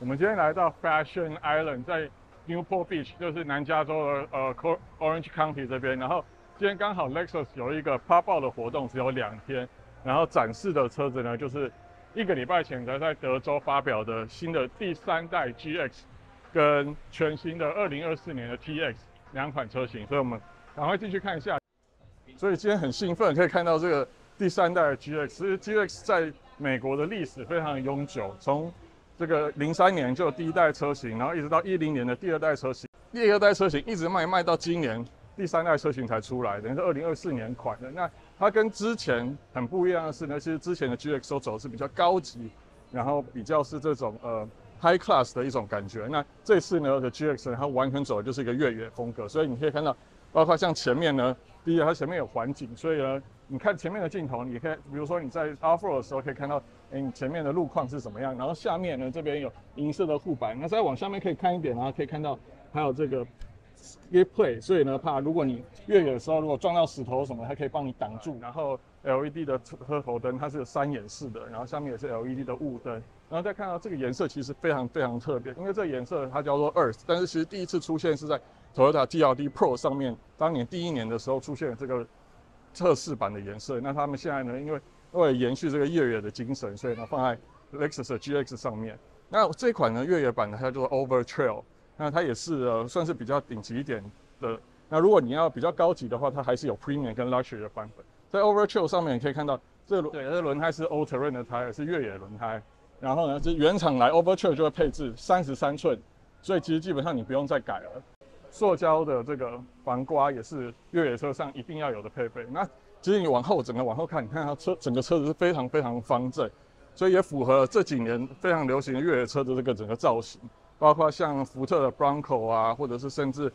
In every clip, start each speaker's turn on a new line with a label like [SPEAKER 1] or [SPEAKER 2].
[SPEAKER 1] 我们今天来到 Fashion Island，在 Newport Beach，就是南加州的Orange County 这边。然后今天刚好 Lexus 有一个 pop out 的活动，只有2天。然后展示的车子呢，就是1个礼拜前才在德州发表的新的第3代 GX， 跟全新的2024年的 TX 2款车型。所以我们赶快进去看一下。所以今天很兴奋，可以看到这个第3代的 GX。其实 GX 在美国的历史非常悠久，从这个03年就有第1代车型，然后一直到10年的第2代车型，第2代车型一直卖到今年第3代车型才出来，等于是2024年款的。那它跟之前很不一样的是呢，其实之前的 GX 都走的是比较高级，然后比较是这种high class 的一种感觉。那这次呢的 GX 呢，它完全走的就是一个越野风格，所以你可以看到，包括像前面呢，第一它前面有环景，所以呢，你看前面的镜头，你可以比如说你在 off-road 的时候可以看到，你前面的路况是怎么样，然后下面呢这边有银色的护板，那再往下面可以看一点，然后可以看到还有这个 skid plate， 所以呢，怕如果你越野的时候如果撞到石头什么，它可以帮你挡住。然后 LED 的车头灯它是有3眼式的，然后下面也是 LED 的雾灯。然后再看到这个颜色其实非常特别，因为这个颜色它叫做 Earth， 但是其实第一次出现是在 Toyota TRD Pro 上面，当年第1年的时候出现了这个测试版的颜色。那他们现在呢，因为为了延续这个越野的精神，所以呢放在 Lexus 的 GX 上面。那这款呢越野版的它叫做 Over Trail， 那它也是算是比较顶级一点的。那如果你要比较高级的话，它还是有 Premium 跟 Luxury 的版本。在 Over Trail 上面你可以看到，这轮胎是 All Terrain 的胎，是越野轮胎。然后呢，这原厂来 Over Trail 就会配置33寸，所以其实基本上你不用再改了。塑胶的这个防刮也是越野车上一定要有的配备。那其实你整个往后看，你看它整个车子是非常方正，所以也符合这几年非常流行的越野车的这个整个造型，包括像福特的 Bronco 啊，或者是甚至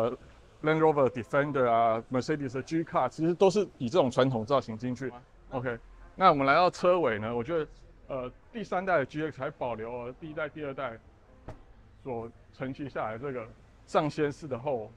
[SPEAKER 1] Land Rover Defender 啊 ，Mercedes 的 G Car， 其实都是以这种传统造型进去。OK， 那我们来到车尾呢，我觉得第3代的 GX 还保留了第1代、第2代所承袭下来这个上掀式的后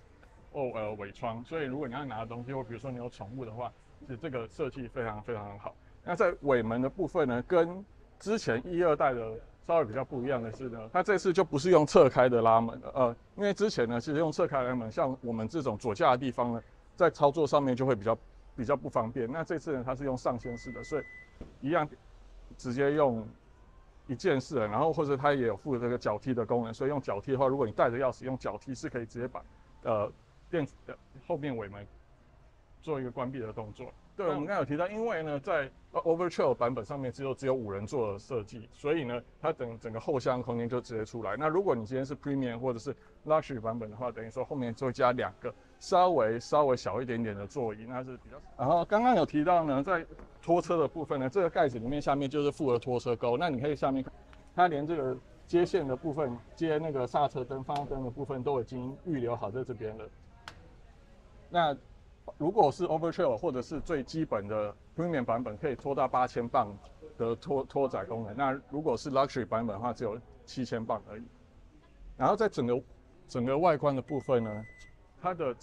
[SPEAKER 1] OL 尾窗，所以如果你要拿的东西，或比如说你有宠物的话，其实这个设计非常好。那在尾门的部分呢，跟之前1、2代的稍微比较不一样的是呢，它这次就不是用侧开的拉门了，因为之前呢，其实用侧开拉门，像我们这种左驾的地方呢，在操作上面就会比较不方便。那这次呢，它是用上掀式的，所以一样直接用一键式的，然后或者它也有附这个脚踢的功能，所以用脚踢的话，如果你带着钥匙用脚踢是可以直接把电子的后面尾门做一个关闭的动作。对，我们刚才有提到，因为呢在 Over Trail 版本上面只有5人座的设计，所以呢它整个后箱空间就直接出来。那如果你今天是 Premium 或者是 Luxury 版本的话，等于说后面就会加2个稍微小一点点的座椅，那是比较。然后刚刚有提到呢，在拖车的部分呢，这个盖子里面下面就是附了拖车钩，那你可以下面看，它连这个接线的部分、接那个刹车灯、方向灯的部分都已经预留好在这边了。那如果是 Over Trail 或者是最基本的 Premium 版本，可以拖到8000磅的拖载功能。那如果是 Luxury 版本的话，只有7000磅而已。然后在整个外观的部分呢，它的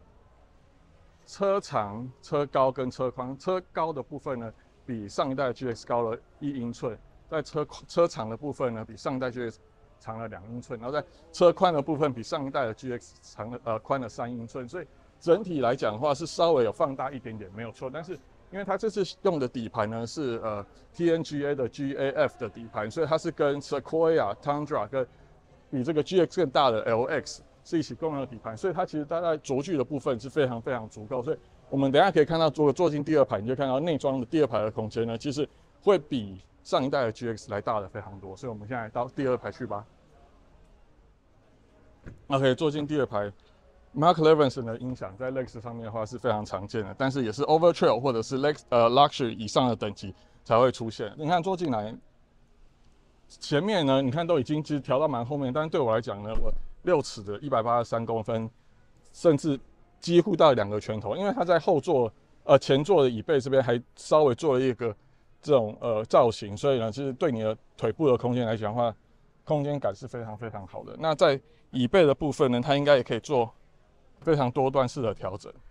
[SPEAKER 1] 车长、车高跟车宽，车高的部分呢，比上一代的 GX 高了1英寸，在车长的部分呢，比上一代 GX 长了2英寸，然后在车宽的部分比上一代的 GX 宽了3英寸，所以整体来讲的话是稍微有放大一点点，没有错。但是因为它这次用的底盘呢是TNGA 的 GAF 的底盘，所以它是跟 Sequoia、Tundra 跟比这个 GX 更大的 LX 是一起共用的底盘，所以它其实大概轴距的部分是非常足够。所以我们等一下可以看到，如果坐进第2排，你就看到内装的第2排的空间呢，其实会比上一代的 GX 来大的非常多。所以我们现在到第2排去吧。OK， 坐进第2排。Mark Levinson 的音响在 Lex 上面的话是非常常见的，但是也是 Over Trail 或者是 Luxury 以上的等级才会出现。你看坐进来，前面呢，你看都已经其实调到蛮后面，但是对我来讲呢，我6尺的183公分，甚至几乎到2个拳头，因为它在后座前座的椅背这边还稍微做了一个这种造型，所以呢，其实对你的腿部的空间来讲的话，空间感是非常好的。那在椅背的部分呢，它应该也可以做非常多段式的调整，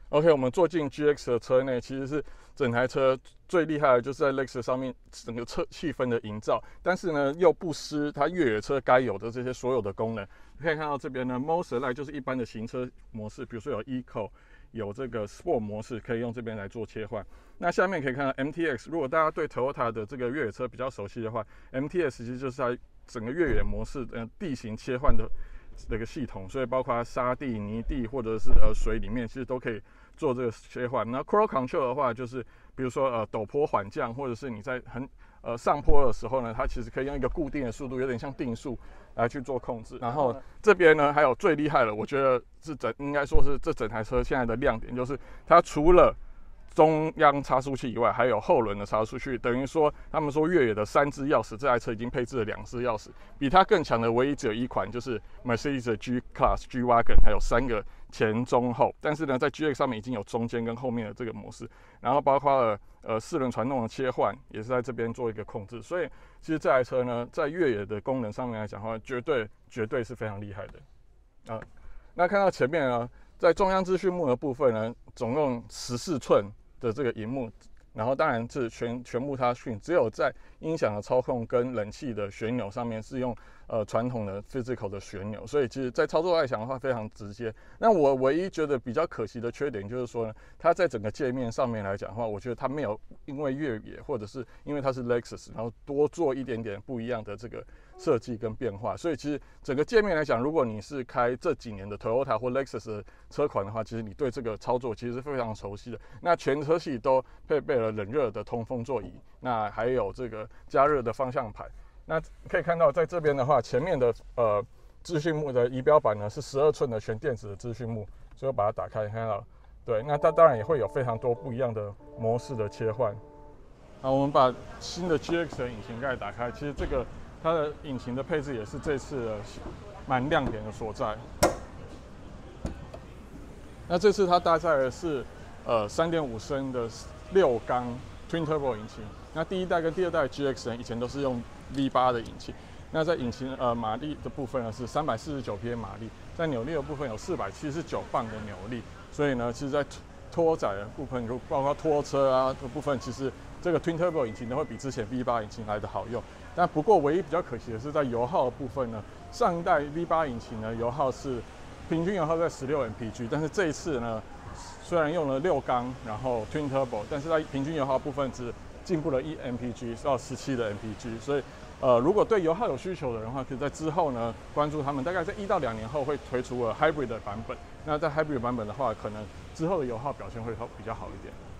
[SPEAKER 1] OK， 我们坐进 GX 的车内，其实是整台车最厉害的，就是在 Lexus 上面整个车气氛的营造，但是呢又不失它越野车该有的这些所有的功能。可以看到这边呢 ，Most Select 就是一般的行车模式，比如说有 Eco， 有这个 Sport 模式，可以用这边来做切换。那下面可以看到 MTX， 如果大家对 Toyota 的这个越野车比较熟悉的话 ，MTX 其实就是它整个越野模式地形切换的这个系统，所以包括沙地、泥地或者是水里面，其实都可以做这个切换。那 Cruise Control 的话，就是比如说陡坡缓降，或者是你在上坡的时候呢，它其实可以用一个固定的速度，有点像定速来去做控制。然后这边呢，还有最厉害的，我觉得是应该说是这整台车现在的亮点，就是它除了中央差速器以外，还有后轮的差速器，等于说他们说越野的3支钥匙，这台车已经配置了2支钥匙，比它更强的唯一只有一款，就是 Mercedes 的 G Class、G Wagon， 还有3个前中后。但是呢，在 GX 上面已经有中间跟后面的这个模式，然后包括了4轮传动的切换，也是在这边做一个控制。所以其实这台车呢，在越野的功能上面来讲的话，绝对是非常厉害的。那看到前面呢，在中央资讯幕的部分呢，总共14寸的这个萤幕，然后当然是全部它只有在音响的操控跟冷气的旋钮上面是用传统的 physical 的旋钮，所以其实在操作来讲的话非常直接。那我唯一觉得比较可惜的缺点就是说呢，它在整个界面上面来讲的话，我觉得它没有因为越野或者是因为它是 Lexus， 然后多做一点点不一样的这个设计跟变化。所以其实整个界面来讲，如果你是开这几年的 Toyota 或 Lexus 的车款的话，其实你对这个操作其实是非常熟悉的。那全车系都配备了冷热的通风座椅，那还有这个加热的方向盘。那可以看到，在这边的话，前面的资讯幕的仪表板呢是12寸的全电子的资讯幕，所以我把它打开，看到，对，那它当然也会有非常多不一样的模式的切换。好，我们把新的 GX 的引擎盖打开，其实这个它的引擎的配置也是这次的蛮亮点的所在。那这次它搭载的是3.5升的6缸 Twin Turbo 引擎。那第一代跟第二代 GX 呢，以前都是用 V8 的引擎。那在引擎马力的部分呢是349匹马力，在扭力的部分有479磅的扭力。所以呢，其实在拖载的部分，如包括拖车啊的部分，其实这个 Twin Turbo 引擎呢会比之前 V8 引擎来的好用。但不过唯一比较可惜的是在油耗的部分呢，上一代 V8 引擎呢油耗是平均油耗在16 mpg， 但是这一次呢，虽然用了6缸，然后 Twin Turbo， 但是在平均油耗部分只进步了1 mpg 到17的 mpg， 所以如果对油耗有需求的人的话，可以在之后呢关注他们，大概在1到2年后会推出Hybrid 的版本。那在 Hybrid 版本的话，可能之后的油耗表现会比较好一点。